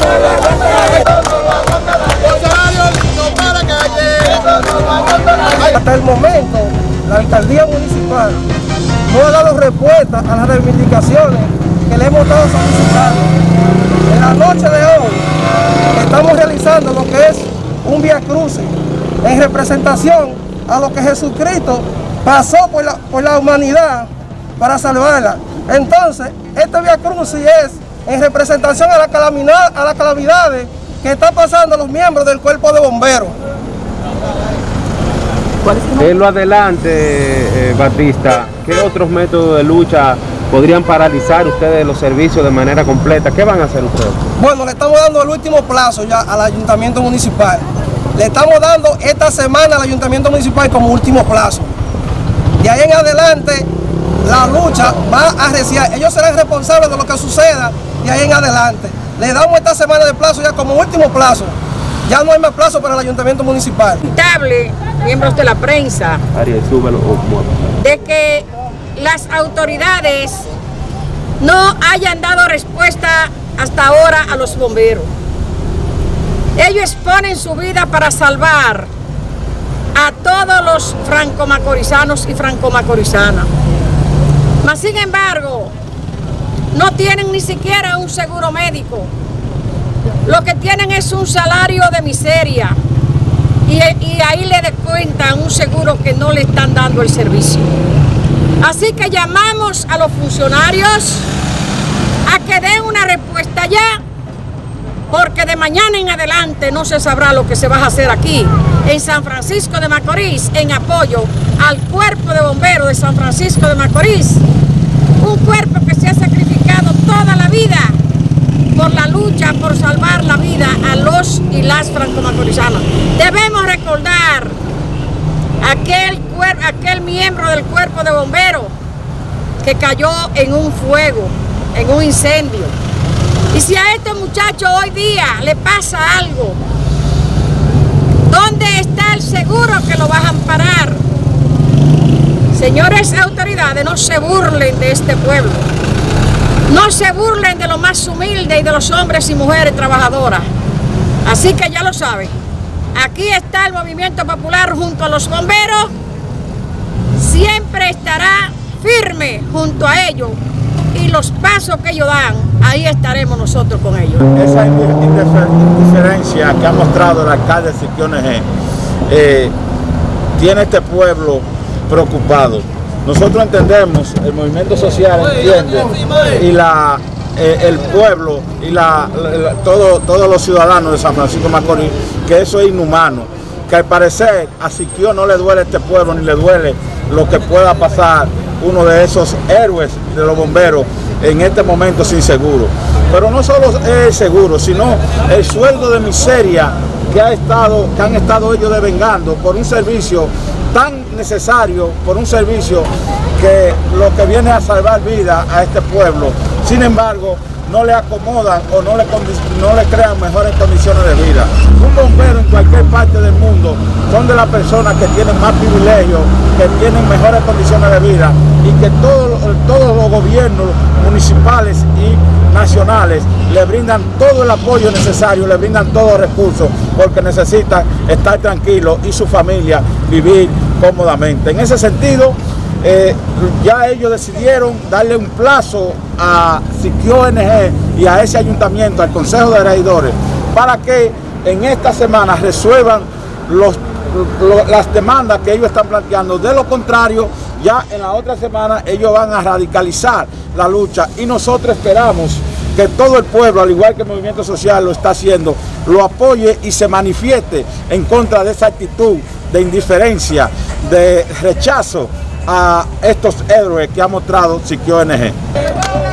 Hasta el momento, la alcaldía municipal no ha dado respuesta a las reivindicaciones que le hemos estado solicitando. En la noche de hoy estamos realizando lo que es un Vía Crucis en representación a lo que Jesucristo pasó por la humanidad para salvarla. Entonces, este Vía Crucis es en representación a las calamidades que están pasando los miembros del cuerpo de bomberos. En lo adelante, Batista, ¿qué otros métodos de lucha podrían paralizar ustedes los servicios de manera completa? ¿Qué van a hacer ustedes? Bueno, le estamos dando el último plazo ya al Ayuntamiento Municipal. Le estamos dando esta semana al Ayuntamiento Municipal como último plazo. De ahí en adelante, la lucha va a arreciar. Ellos serán responsables de lo que suceda de ahí en adelante. Le damos esta semana de plazo ya como último plazo. Ya no hay más plazo para el Ayuntamiento Municipal. Miembros de la prensa, de que las autoridades no hayan dado respuesta hasta ahora a los bomberos. Ellos exponen su vida para salvar a todos los franco-macorizanos y franco-macorizanas. Mas sin embargo, no tienen ni siquiera un seguro médico. Lo que tienen es un salario de miseria. Y ahí le descuentan un seguro que no le están dando el servicio. Así que llamamos a los funcionarios a que den una respuesta ya, porque de mañana en adelante no se sabrá lo que se va a hacer aquí en San Francisco de Macorís en apoyo al cuerpo de bomberos de San Francisco de Macorís, un cuerpo que se ha sacrificado toda la vida por la lucha por salvar la vida a los y las franco-macorizanas. Debemos recordar aquel miembro del cuerpo de bomberos que cayó en un fuego, en un incendio. Y si a este muchacho hoy día le pasa algo, ¿dónde está el seguro que lo va a amparar? Señores autoridades, no se burlen de este pueblo. No se burlen de lo más humilde y de los hombres y mujeres trabajadoras. Así que ya lo saben. Aquí está el movimiento popular junto a los bomberos. Siempre estará firme junto a ellos. Y los pasos que ellos dan, ahí estaremos nosotros con ellos. Esa indiferencia que ha mostrado el alcalde Siquio NG tiene este pueblo preocupado. Nosotros entendemos, el movimiento social entiende, y el pueblo y todos los ciudadanos de San Francisco de Macorís, que eso es inhumano, que al parecer a Siquio no le duele este pueblo, ni le duele lo que pueda pasar uno de esos héroes de los bomberos en este momento sin seguro. Pero no solo es el seguro, sino el sueldo de miseria que han estado ellos devengando por un servicio tan necesario, por un servicio que lo que viene a salvar vida a este pueblo. Sin embargo, no le acomodan o no le crean mejores condiciones de vida. Un bombero en cualquier parte del mundo son de las personas que tienen más privilegios, que tienen mejores condiciones de vida y que todos los gobiernos municipales y nacionales le brindan todo el apoyo necesario, le brindan todos los recursos porque necesitan estar tranquilos y su familia vivir cómodamente. En ese sentido, ya ellos decidieron darle un plazo a Siquio NG y a ese ayuntamiento, al Consejo de Regidores, para que en esta semana resuelvan las demandas que ellos están planteando. De lo contrario, ya en la otra semana ellos van a radicalizar la lucha y nosotros esperamos que todo el pueblo, al igual que el movimiento social lo está haciendo, lo apoye y se manifieste en contra de esa actitud de indiferencia, de rechazo a estos héroes que ha mostrado Siquio NG.